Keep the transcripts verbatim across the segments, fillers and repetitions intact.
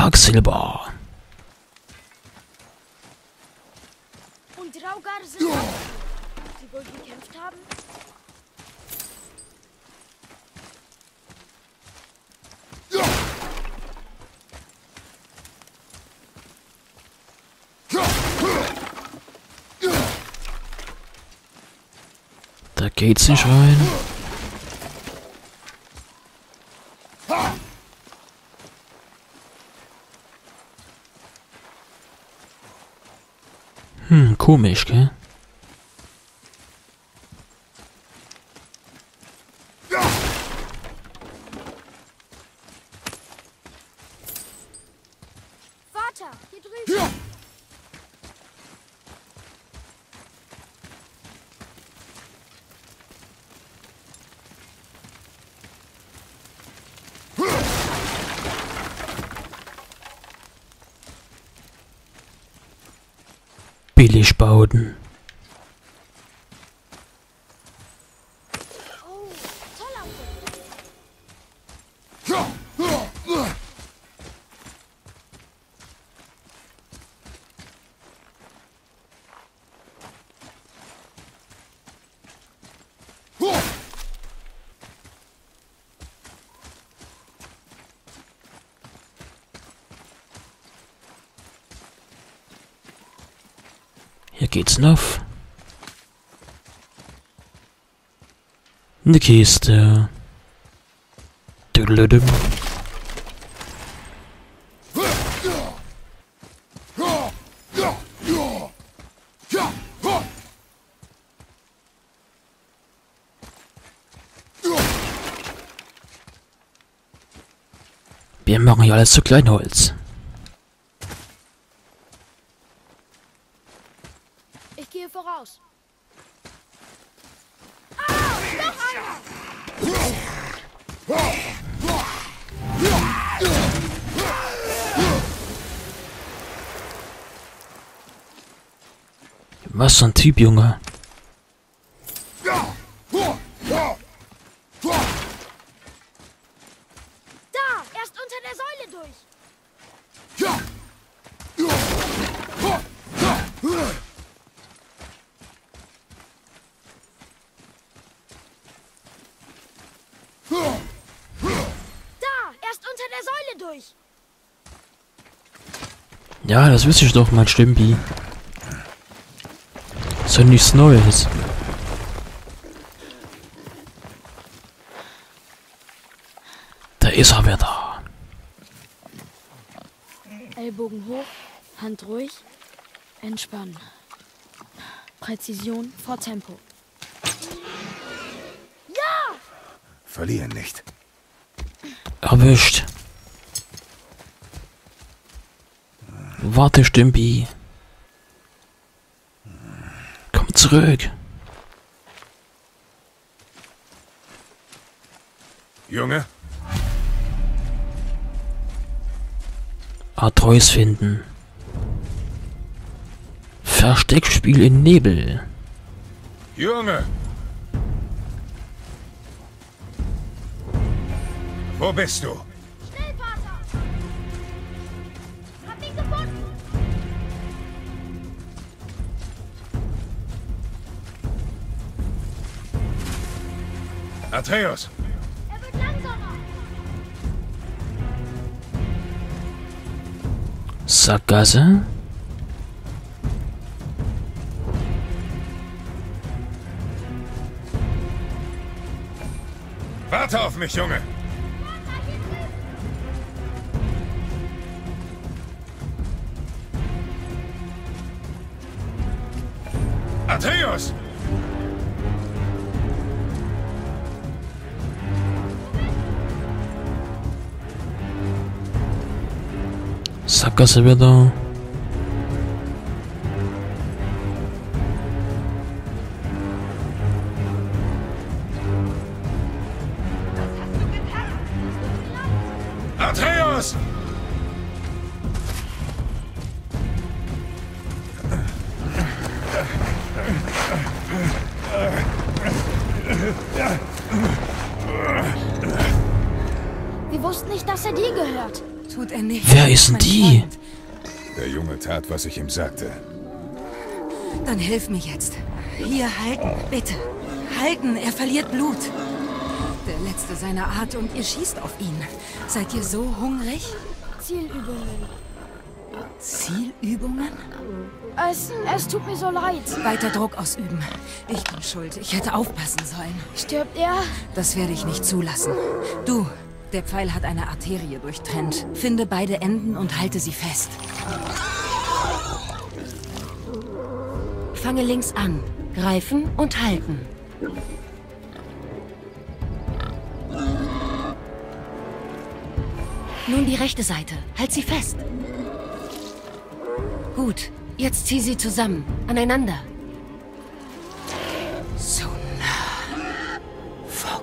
Quacksilber. Und Draugar sind auch hier. Sie wohl gekämpft haben? Da geht's nicht rein. Hm, komisch, gell? Vater, hier drüben. Billigbauten. Oh, toller Fund. Hier geht's noch. Eine Kiste. Düdelüdüm. Wir machen hier alles zu Kleinholz. Ich gehe voraus. Ah, noch einer! Was für ein Typ, Junge. Da, er ist unter der Säule durch. Da, er ist unter der Säule durch. Ja, das wüsste ich doch mal, Stimpi. Ist ja nichts Neues. Da ist er wieder. Ellbogen hoch, Hand ruhig, entspannen. Präzision vor Tempo. Ja! Verlieren nicht. Erwischt. Warte, Stimpi. Komm zurück. Junge? Atreus finden. Versteckspiel in Nebel. Junge! Wo bist du? Schnell, Vater! Hab ihn gefunden! Atreus! Er wird langsamer! Sackgasse. Warte auf mich, Junge! Atreus! Sackgasse wieder. Atreus! Wir wussten nicht, dass er dir gehört. Tut er nicht. Wer ist denn Mein die? Freund. Der Junge tat, was ich ihm sagte. Dann hilf mir jetzt. Hier, halten, bitte. Halten, er verliert Blut. Der letzte seiner Art und ihr schießt auf ihn. Seid ihr so hungrig? Zielübungen. Zielübungen? Es, es tut mir so leid. Weiter Druck ausüben. Ich bin schuld. Ich hätte aufpassen sollen. Stirbt er? Das werde ich nicht zulassen. Du, der Pfeil hat eine Arterie durchtrennt. Finde beide Enden und halte sie fest. Fange links an. Greifen und halten. Nun die rechte Seite. Halt sie fest. Gut. Jetzt zieh sie zusammen. Aneinander. So nah. Fuck.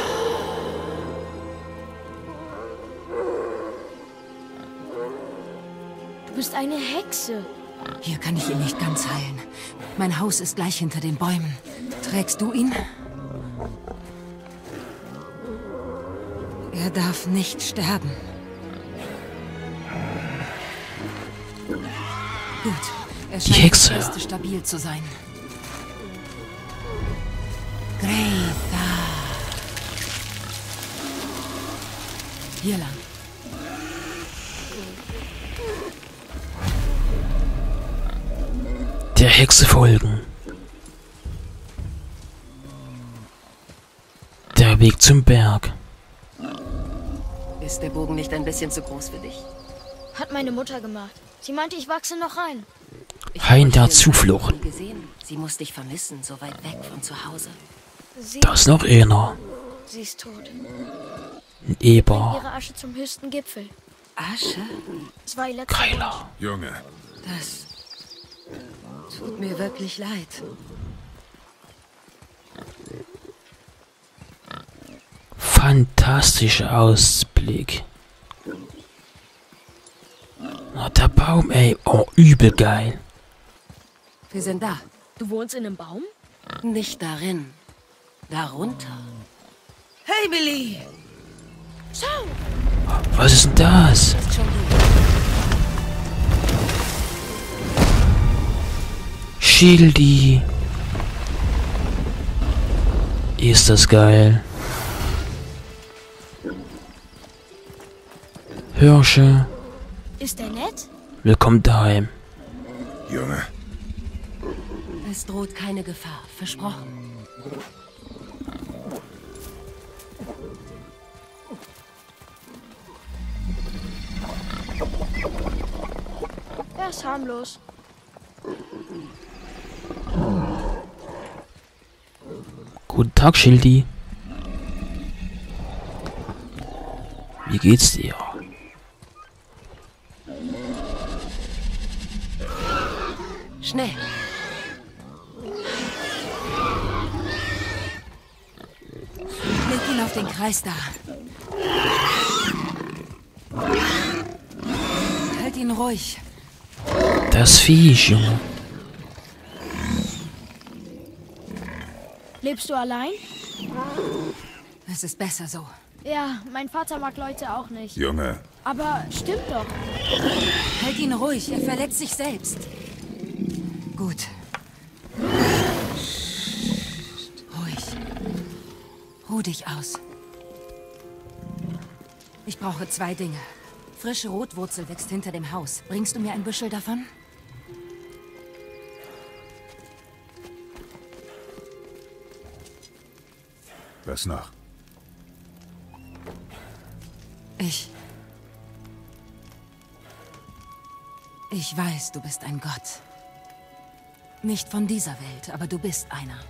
Du bist eine Hexe. Hier kann ich ihn nicht ganz heilen. Mein Haus ist gleich hinter den Bäumen. Trägst du ihn? Er darf nicht sterben. Gut. Er scheint Hexe. fürs Erste stabil zu sein. Greta. Hier lang. Der Hexe folgen. Der Weg zum Berg. Ist der Bogen nicht ein bisschen zu groß für dich? Hat meine Mutter gemacht. Sie meinte, ich wachse noch rein. Ich Hein hab der euch hier Zuflucht. nie gesehen. Sie muss dich vermissen, so weit weg von zu Hause. Sie, Da ist noch einer. sie ist tot. Ein Eber. Ihre Asche zum höchsten Gipfel. Asche? Es war ihr letzter Wunsch. Geiler. Junge, Das tut mir wirklich leid. Fantastischer Ausblick. Oh, der Baum, ey. Oh, übel geil. Wir sind da. Du wohnst in einem Baum? Nicht darin. Darunter. Hey, Billy! Schau! Was ist denn das? Ist schon gut. Schildi. Ist das geil. Hirsche. Ist er nett? Willkommen daheim. Junge, Es droht keine Gefahr. Versprochen. Er ist harmlos. Guten Tag, Schildi. Wie geht's dir? Schnell. Leg ihn auf den Kreis da. Halt ihn ruhig. Das Viech, Junge. Lebst du allein? Es ist besser so. Ja, mein Vater mag Leute auch nicht. Junge, Aber stimmt doch. Halt ihn ruhig, er verletzt sich selbst. Gut. Ruhig. Ruh dich aus. Ich brauche zwei Dinge. Frische Rotwurzel wächst hinter dem Haus. Bringst du mir ein Büschel davon? was noch? Ich... Ich weiß, du bist ein Gott. Nicht von dieser Welt, aber du bist einer.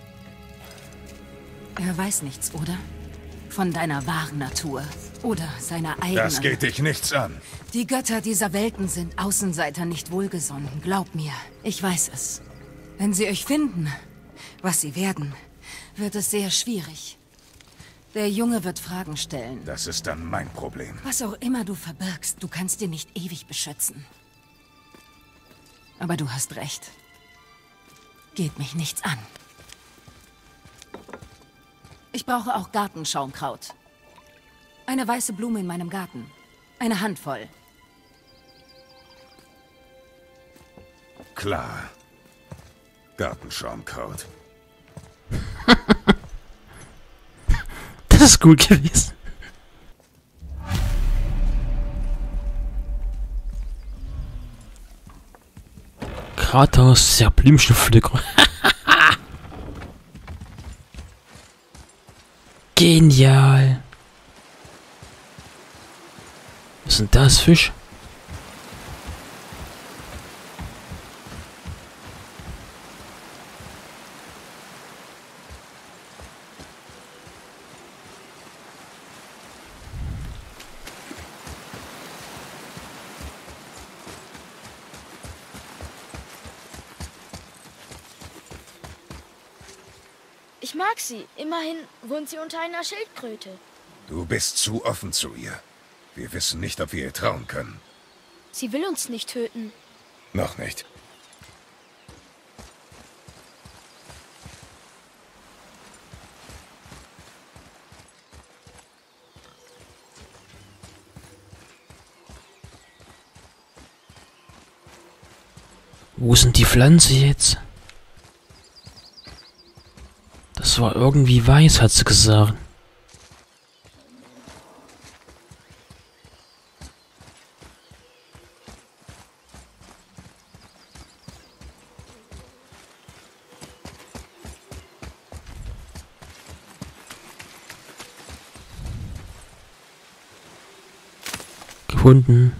Er weiß nichts, oder? Von deiner wahren Natur. Oder seiner eigenen. Das geht dich nichts an. Die Götter dieser Welten sind Außenseiter nicht wohlgesonnen. Glaub mir, ich weiß es. Wenn sie euch finden, was sie werden, wird es sehr schwierig. Der Junge wird Fragen stellen. Das ist dann mein Problem. Was auch immer du verbirgst, du kannst dir nicht ewig beschützen. Aber du hast recht. Geht mich nichts an. Ich brauche auch Gartenschaumkraut. Eine weiße Blume in meinem Garten. Eine Handvoll. Klar. Gartenschaumkraut. Das ist gut gewesen. Kratos, der Blümchenpflücker. Genial. Was ist denn das, Fisch? Ich mag sie. Immerhin wohnt sie unter einer Schildkröte. Du bist zu offen zu ihr. Wir wissen nicht, ob wir ihr trauen können. Sie will uns nicht töten. Noch nicht. Wo sind die Pflanze jetzt? Das war irgendwie weiß, hat sie gesagt. Gefunden.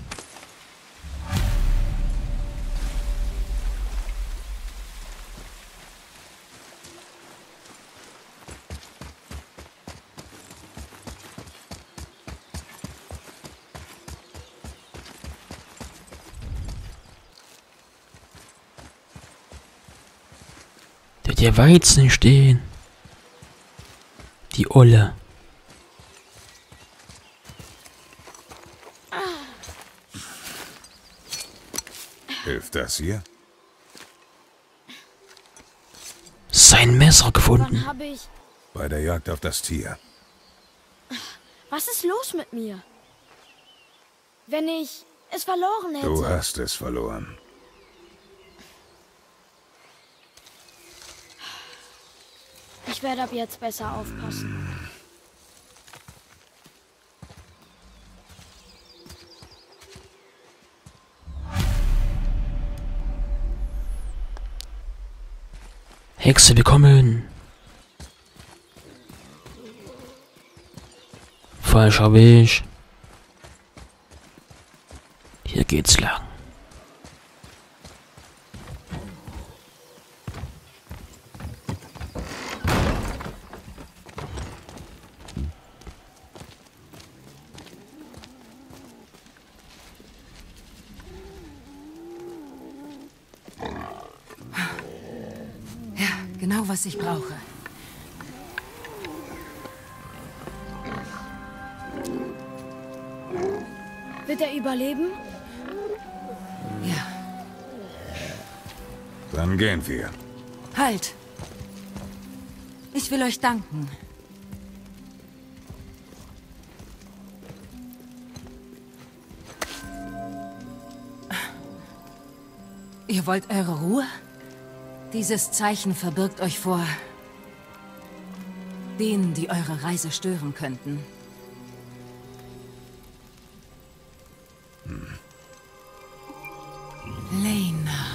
Der Weizen stehen. Die Olle. Hilft das hier? Sein Messer gefunden. Wann habe ich... Bei der Jagd auf das Tier. Was ist los mit mir? Wenn ich es verloren hätte... Du hast es verloren. Ich werde ab jetzt besser aufpassen. Hexe bekommen. Falscher Weg. Hier geht's lang. Genau, was ich brauche. Wird er überleben? Ja. Dann gehen wir. Halt! Ich will euch danken. Ihr wollt eure Ruhe? Dieses Zeichen verbirgt euch vor denen, die eure Reise stören könnten. Hm. Lena.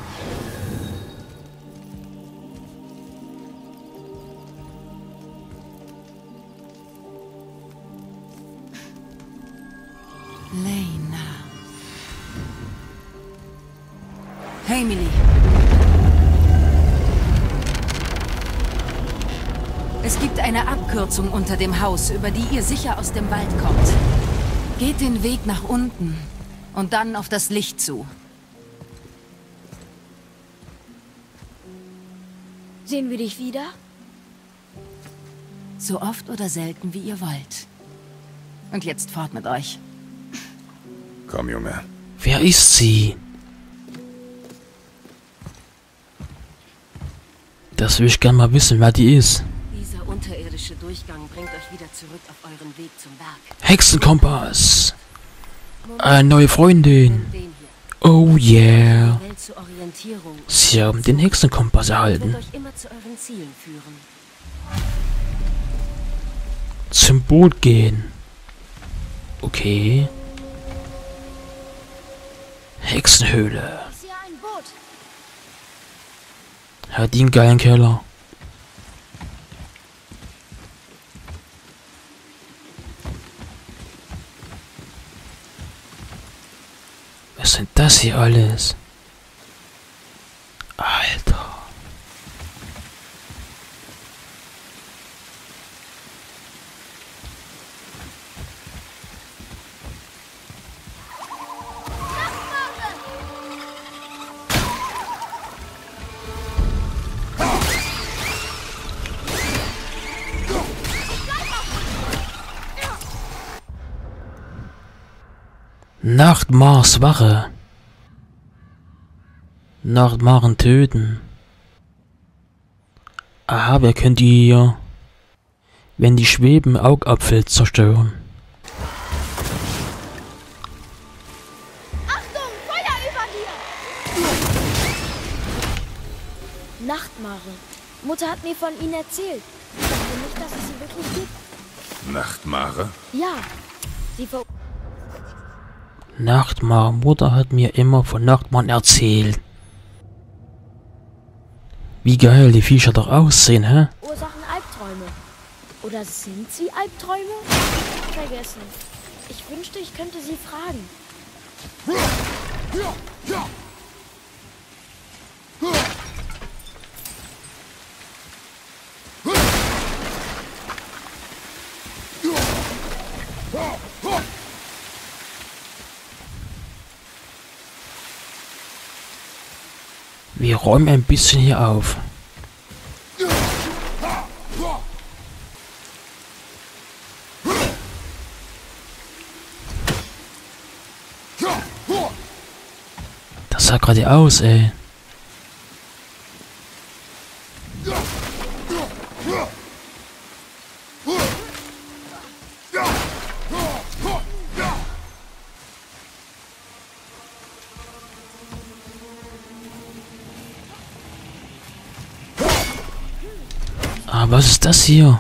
Lena. Hey, Emily. Es gibt eine Abkürzung unter dem Haus, über die ihr sicher aus dem Wald kommt. Geht den Weg nach unten und dann auf das Licht zu. Sehen wir dich wieder? So oft oder selten, wie ihr wollt. Und jetzt fort mit euch. Komm, Junge. Wer ist sie? Das will ich gern mal wissen, wer die ist. Dieser unterirdische Durchgang bringt euch wieder zurück auf euren Weg zum Berg. Hexenkompass. Eine neue Freundin. Den hier. Oh yeah. Die Welt zur Orientierung. Sie haben den Hexenkompass Wird erhalten. euch immer zu euren Zielen führen. Zum Boot gehen. Okay. Hexenhöhle. Ich sehe ein Boot. Hat die einen geilen Keller. Was sind das hier alles? Alter. Nachtmars Wache. Nachtmaren töten. Aha, wer könnte die hier, wenn die schweben, Augapfel zerstören? Achtung, Feuer über dir! Nachtmare. Mutter hat mir von ihnen erzählt. Ich glaube nicht, dass es sie wirklich gibt. Nachtmare? Ja, sie ver... Nachtmar, Mutter hat mir immer von Nachtmaren erzählt. Wie geil die Viecher doch aussehen, hä? Ursachen Albträume. Oder sind sie Albträume? Vergessen. Ich wünschte, ich könnte sie fragen. Wir räumen ein bisschen hier auf. Das sah gerade aus, ey. Ah, was ist das hier?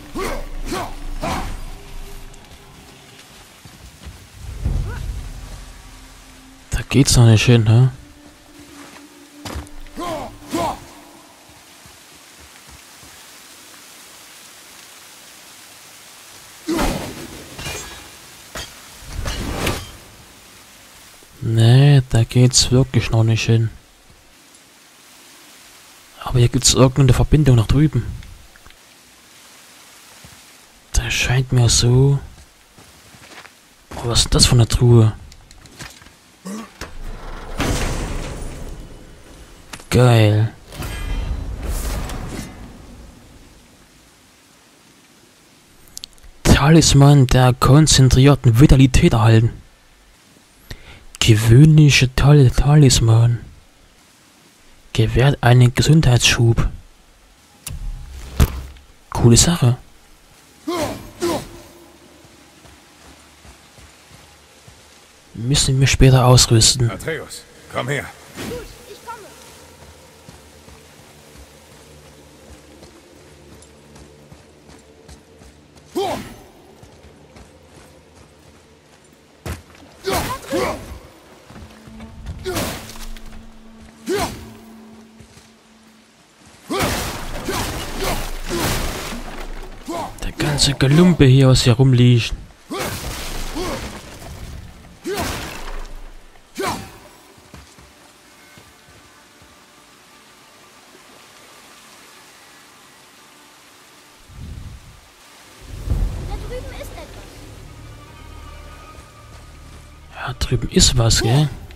Da geht's noch nicht hin, hä? Nee, da geht's wirklich noch nicht hin. Aber hier gibt's irgendeine Verbindung nach drüben. Das scheint mir so... Oh, was ist das für eine Truhe? Geil. Talisman der konzentrierten Vitalität erhalten. Gewöhnliche Tal Talisman. Gewährt einen Gesundheitsschub. Coole Sache. Müssen wir später ausrüsten. Atreus, komm her. Gut, ich komme. Der ganze Gelumpe hier, was hier rumliegt. Da drüben ist etwas. Ja, drüben ist was, gell?